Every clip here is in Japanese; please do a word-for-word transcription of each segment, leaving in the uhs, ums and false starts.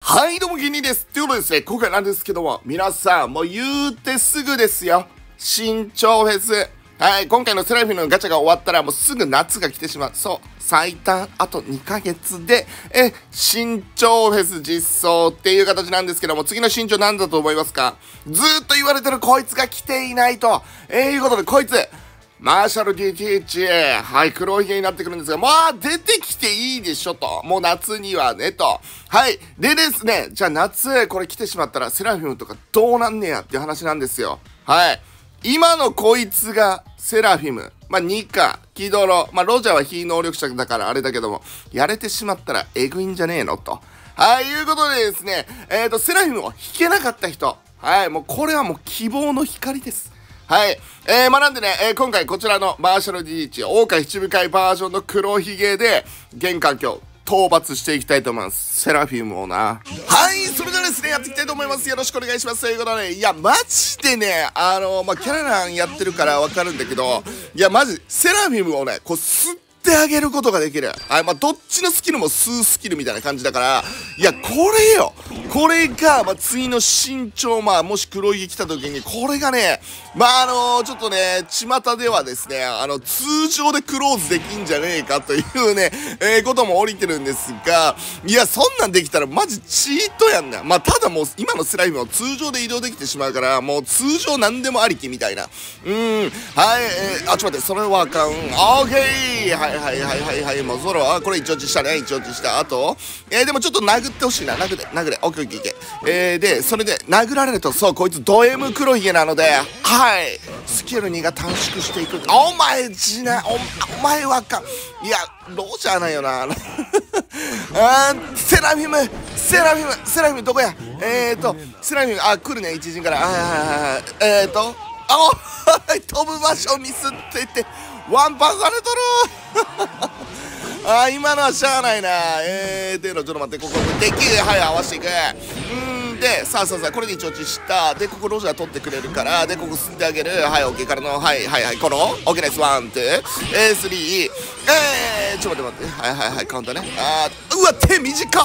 はい、どうも、ギニーです。ということでですね、今回なんですけども、皆さん、もう言うてすぐですよ。新潮フェス。はい、今回のセラフィムのガチャが終わったら、もうすぐ夏が来てしまう。そう、最短あとにかげつで、え、新潮フェス実装っていう形なんですけども、次の新潮なんだと思いますか？ずーっと言われてるこいつが来ていないと。えー、いうことで、こいつ、マーシャル ディーティーエイチ、はい、黒ひげになってくるんですが、まあ、出てきていいでしょと。もう夏にはね、と。はい。でですね、じゃあ夏、これ来てしまったら、セラフィムとかどうなんねやっていう話なんですよ。はい。今のこいつが、セラフィム。まあ、ニカ、キドロ。まあ、ロジャーは非能力者だからあれだけども、やれてしまったらえぐいんじゃねえのと。はい、いうことでですね、えっと、セラフィムを引けなかった人。はい、もうこれはもう希望の光です。はい。えー、まあ、なんでね、えー、今回こちらのマーシャル ディーティーエイチ、桜花七部会バージョンの黒ひげで、現環境、討伐していきたいと思います。セラフィムをな。はい、それではですね、やっていきたいと思います。よろしくお願いします。ということで、いや、マジでね、あのー、まあ、キャラランやってるからわかるんだけど、いや、マジ、セラフィムをね、こう、吸ってあげることができる。はい、まあ、どっちのスキルも吸うスキルみたいな感じだから、いや、これよ。これが、まあ、次の身長、まあ、もし黒ひげ来た時に、これがね、まあ、あのー、ちょっとね、巷ではですね、あの、通常でクローズできんじゃねえかというね、えー、ことも降りてるんですが、いや、そんなんできたらマジチートやんな。まあ、ただもう、今のスライムは通常で移動できてしまうから、もう通常なんでもありきみたいな。うーん、はい、えー、あ、ちょっと待って、それはあかん。オーケーはいはいはいはいはい、もうゾロ、あ、これ一応したね、一応した。あと、えー、でもちょっと殴ってほしいな、殴れ、殴れ、オッケーオッケーオッケー。えー、で、それで、殴られると、そう、こいつド M 黒ひげなので、はい、スキルにが短縮していく。お前、じな、お、お前はかん。いや、ロジャーなんよな。あー、セラフィム、セラフィム、セラフィムどこや？えーと、セラフィム、あ、来るね、一陣から。あー、えーと、あお、飛ぶ場所ミスっていって、ワンパンされとるあー、今のはしゃあないな。えー、での、ちょっと待って、ここ、できる、はい、合わせていく。うん、で、さあさあさあ、これで一応落ちした。で、ここロジャー取ってくれるから、で、ここ吸ってあげる。はい、オッケーからの、はい、はい、はい、この、オッケーです。ワン、ツー、えー、スリー、えー、ちょっと待って待って。はい、はい、はい、カウンターね。あー、うわ、手短っ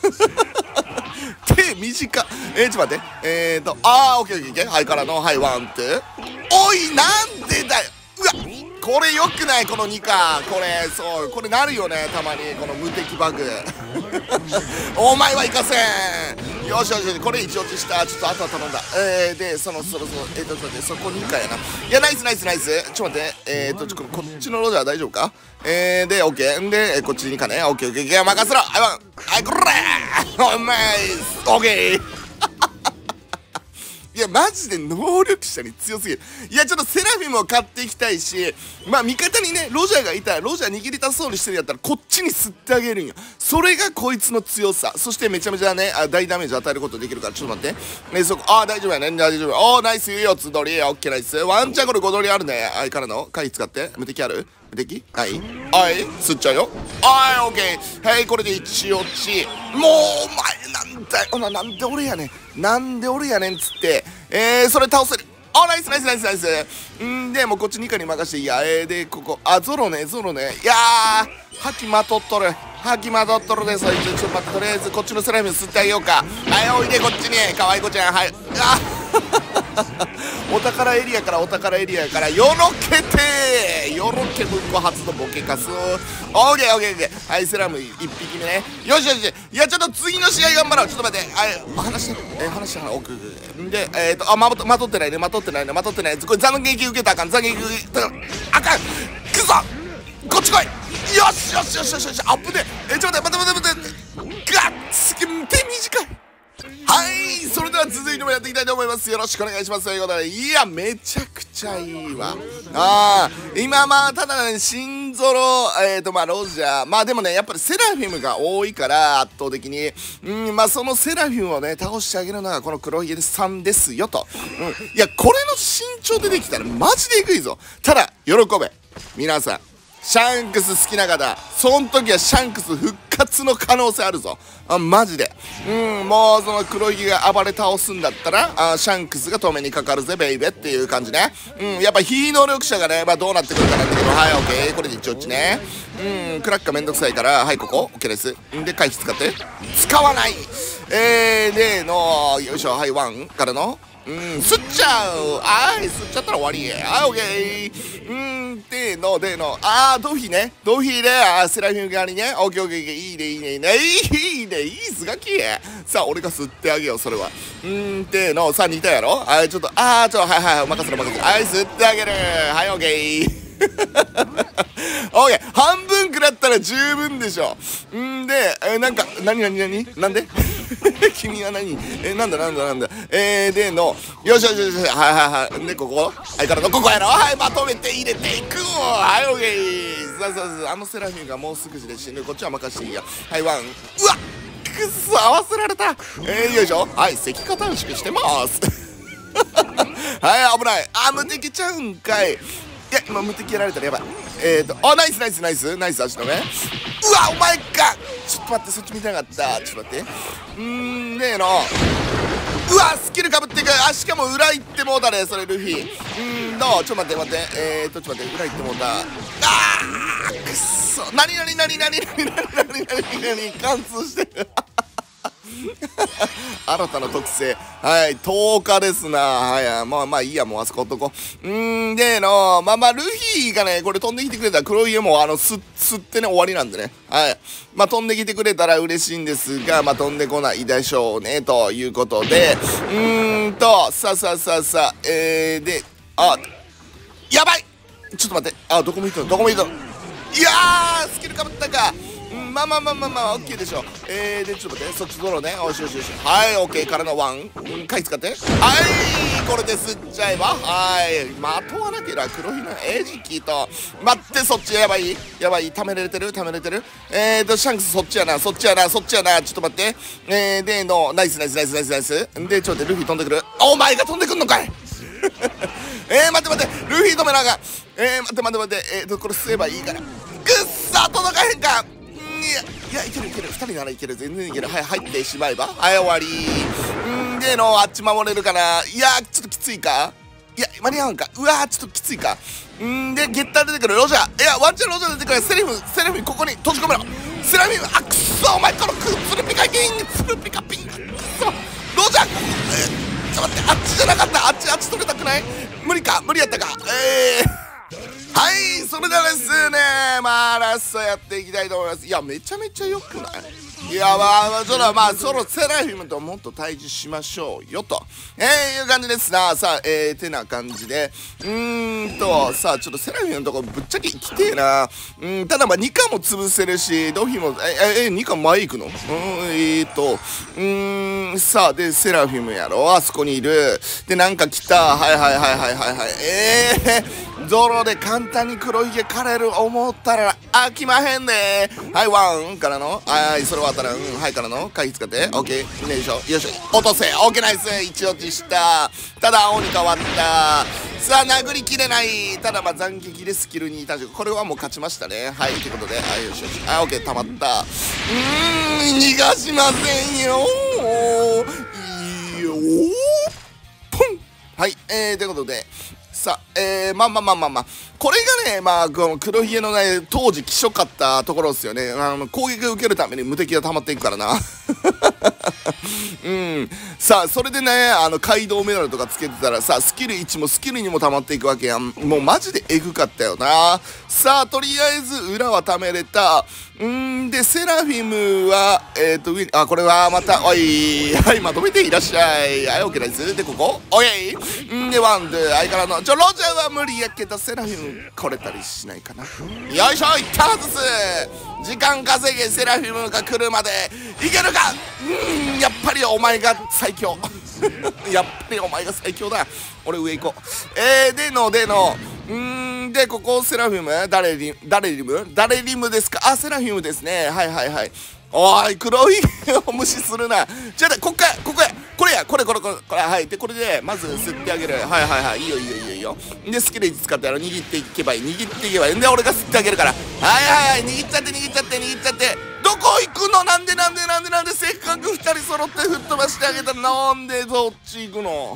手短っえー、ちょっと待って。えーと、あー、オッケーオッケー、はい、からの、はい、ワン、ツー。おい、なんでだよ。うわこれよくないこのにかこれそうこれなるよねたまにこの無敵バグお前はいかせんよしよしよしこれ一落ちしたちょっとあとは頼んだえー、でそのそろそろえーとちょっと待ってそこにかやないやナイスナイスナイスちょっと待ってえーとちょっとこっちのロジャー大丈夫かえーでオッケーでこっちにかねオッケーオッケーオッケー任せろはいはいこれお前オッケーいやマジで能力者に強すぎるいやちょっとセラフィムを買っていきたいしまあ味方にねロジャーがいたらロジャー握りたそうにしてるやったらこっちに吸ってあげるんよそれがこいつの強さそしてめちゃめちゃねあ大ダメージ与えることできるからちょっと待ってねそこあー大丈夫やね大丈夫おーナイスよつどりオッケーナイスワンチャンこれごどりあるねあいからの回使って無敵ある無敵はいはい吸っちゃうよはいオッケーはいこれで一落ちもうお前なんだよななんで俺やねんなんで俺やねんつってえーそれ倒せるあナイスナイスナイスナイスんでもうこっちにかに任していいやえーでここあゾロねゾロねいやー覇気まとっとる覇気まとっとるでそいつちょっと待ってとりあえずこっちのスライム吸ってあげようかはいおいでこっちにかわいこちゃんはいあお宝エリアからお宝エリアからよろけてよろけぶっこ初のボケカスオーケーオーケーオーケーはいセラムいっぴきめねよしよしいやちょっと次の試合頑張ろうちょっと待ってあ話してえ話して奥でえっとあまとまとってないねまとってないねまとってないこれ斬撃受けたらあかん斬撃受けたらあかんくそこっち来いよしよしよしよしよしアップでえちょっと待って待って待って待ってガッつけ手短いはいそれでは続いてもやっていきたいと思いますよろしくお願いしますということでいやめちゃくちゃいいわあー今まあただね新ゾロえっとまあロジャーまあでもねやっぱりセラフィムが多いから圧倒的にうんまあそのセラフィムをね倒してあげるのがこの黒ひげさんですよとうんいやこれの身長でできたらマジでえぐいぞただ喜べ皆さんシャンクス好きな方、その時はシャンクス復活の可能性あるぞ。あ、マジで。うん、もうその黒ひげが暴れ倒すんだったら、あ、シャンクスが止めにかかるぜ、ベイベっていう感じね。うん、やっぱ非能力者がね、まあどうなってくるかなんだけど、はい、オッケー。これで一応っちね。うん、クラッカーめんどくさいから、はい、ここ、オッケーです。んで、回避使って。使わない。えー、での、よいしょ、はい、ワンからの、うん、吸っちゃう。はい、吸っちゃったら終わり。はい、オッケー。うん、での、での、あー、ドフィね。ドフィで、あー、セラフィム側にね。オッケーオッケーオッケー。いいね、いいね、いいね。いいね、いいすがき。さあ、俺が吸ってあげよう、それは。うん、での、さあ、似たやろ。はい、ちょっと、あー、ちょ、はいはい、任せろ、任せろ。はい、吸ってあげる。はい、オッケー。オーケー、半分食らったら十分でしょ。んで、えー、なんか、なになになになんで君は何えー、なんだなんだなんだえー、での、よしよしよし、はいはいはい。で、ここはい、からの、ここやろ。はい、まとめて入れていく。はい、オーケー。さあさあさあ、あのセラフィンがもうすぐで死ぬ。こっちは任せていいや。はい、ワン。うわっ、くっそ、合わせられた。えー、よいしょ。はい、石化短縮してますはい、危ない。あ、無敵ちゃうんかい。いや、今無敵やられたらやばい。えーと、あ、ナイスナイスナイスナイス足止め。うわ、お前か。ちょっと待って、そっち見てなかった。ちょっと待って。うーん、ねえの。うわ、スキルかぶっていく。あ、しかも裏行ってもうたね、それルフィ。うーん、どうちょっと待って待って。えーと、ちょっと待って、裏行ってもうた。あー、くっそ。なになになになになになになになに貫通してる。新たな特性。はい、とおかですな。はい、まあまあいいや、もうあそこ男。うーん、での、まあまあ、ルフィがね、これ飛んできてくれたら黒家もあの、す、吸ってね、終わりなんでね。はい。まあ飛んできてくれたら嬉しいんですが、まあ飛んでこないでしょうね、ということで。うーんと、さあさあさあさあ、えー、で、あ、やばいちょっと待って。あ、どこ向いたのどこ向いたのいやー、スキルかぶったか。まあまあまあまあまあ、オッケーでしょ。えー、で、ちょっと待って、そっちドローね。よしよしよし。はい、オッケーからのワン。うん、回使って。はい、これで吸っちゃえば。はい、まとわなけりゃ黒ひの餌食と。待って、そっちやばいやばい。ためられてるためられてるえーと、シャンクスそっちやな、そっちやな、そっちやな。ちょっと待って。えー、での、ナイスナイスナイスナイスナイス。で、ちょっと待って、ルフィ飛んでくる。お前が飛んでくんのかいえー、待って待って、ルフィ止めなあかん。えー、待って待って待って、えーと、これ吸えばいいから。くっさ届かへんかいや、いや、いけるいける。ふたりならいける。全然いける。はい、入ってしまえば。はい、終わり。んでの、あっち守れるかな。いや、ちょっときついかいや、間に合うんか。うわー、ちょっときついか。んで、ゲッター出てくる。ロジャー。いや、ワンチャンロジャー出てくる。セリフ、セリフ、ここに閉じ込めろ。セラフィム、あ、くっそお前、このクツルピカキンツルピカピン。くっそロジャー、えー、ちょっと待って、あっちじゃなかった。あっち、あっち取れたくない無理か無理やったか。えー。はい、それではですね、まあ、ラストやっていきたいと思います。いや、めちゃめちゃ良くないいや、まあ、そら、まあ、そろセラフィムともっと対峙しましょうよ、と、えー、いう感じですな。さあ、えー、てな感じで。うーんと、さあ、ちょっとセラフィムのとこぶっちゃけ行きてえな。うん、ただ、まあ、ニカも潰せるし、ドフィも、え、え、ニカ前行くのうん、えーと、うーん、さあ、で、セラフィムやろあそこにいる。で、なんか来た。はいはいはいはいはいはい。えー、ゾロで簡単に黒ひげ枯れる思ったら飽きまへんねはい、ワンからのはい、それはあったら、うん、はいからの回避使って、オッケー、よいしょ、よいしょ、落とせ、オッケーナイス、一落ちした。ただ、青に変わった。さあ、殴りきれない。ただ、まあ、斬撃でスキルに対して、これはもう勝ちましたね。はい、ということで、はい、よしよし、はい、オッケー、たまった。うーん、逃がしませんよー。いいよー。ポンはい、えー、ということで、さあ、えー、まあまあまあまあまあ、これがね、まあ、この黒ひげのね、当時、希少かったところですよね。あの、攻撃を受けるために無敵が溜まっていくからな。うん。さあ、それでね、あの、街道メダルとかつけてたらさ、スキルいちもスキルにも溜まっていくわけやん。もうマジでエグかったよな。さあ、とりあえず、裏は貯めれた。んで、セラフィムは、えっと、上に、あ、これはまた、おい、はい、まとめていらっしゃい。はい、オッケーです。で、ここおいんで、ワン、で、相からの、ちょ、ロジャーは無理やけど、セラフィム、来れたりしないかな。よいしょ、いったはずす。時間稼げ、セラフィムが来るまで、いけるかうん、やっぱりお前が最強。やっぱりお前が最強だ。俺上行こう。えー、での、での、うーん、で、ここ、セラフィム誰リム誰リム誰リムですかあ、セラフィムですね。はいはいはい。おい、黒いを無視するな。じゃあ、こっかここやこれや、これこれこれ、これ、はい。で、これで、まず吸ってあげる。はいはいはい。いいよいいよいいよいいよ。で、スキレッジ使って、あの、握っていけばいい。握っていけばいい。で、俺が吸ってあげるから。はいはいはい。握っちゃって、握っちゃって、握っちゃって。どこ行くの？なんでなんでなんでなんで、せっかくふたり揃って吹っ飛ばしてあげたら、なんでそっち行くの？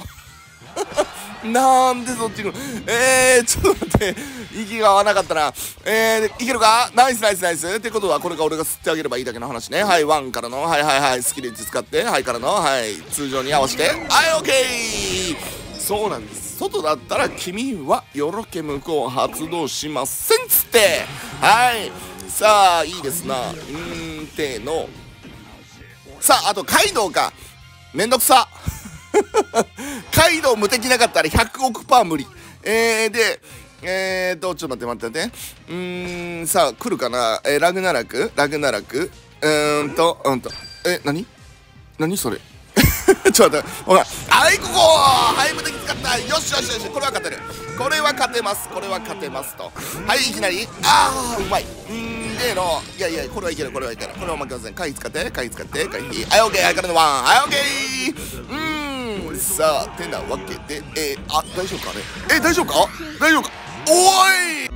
なんでそっち行くの？えー、ちょっと待って。息が合わなかったな。えー、いけるか？ナイスナイスナイス。ってことは、これが俺が吸ってあげればいいだけの話ね。はい、ワンからの、はいはいはい、スキレッジ使って、はいからの、はい、通常に合わせて、はい、オッケー！そうなんです。外だったら、君はよろけ向こう発動しませんっつって。はい。さあ、いいですな。うーん、ての。さあ、あと、カイドウか。めんどくさ。カイドウ無敵なかったらひゃくおくパー無理。えー、で、えーと、ちょっと待って待って待って。うーん、さあ、来るかな。えー、ラグナラクラグナラクうーんと、うんと、え、なになにそれちょっと待って、ほら、はい、ここはい、無敵使った。よしよしよし、これは勝てる。これは勝てます。これは勝てますと。はい、いきなり、あー、うまい。うーん、での、いやいや、これはいける、これはいける。これは負けません。回使って、回使って、回避。はい、オッケー、はいからのワン。はい、オッケー。うーん、さあ、てなわけで、えー、あ、大丈夫かねえ、大丈夫か大丈夫かおーい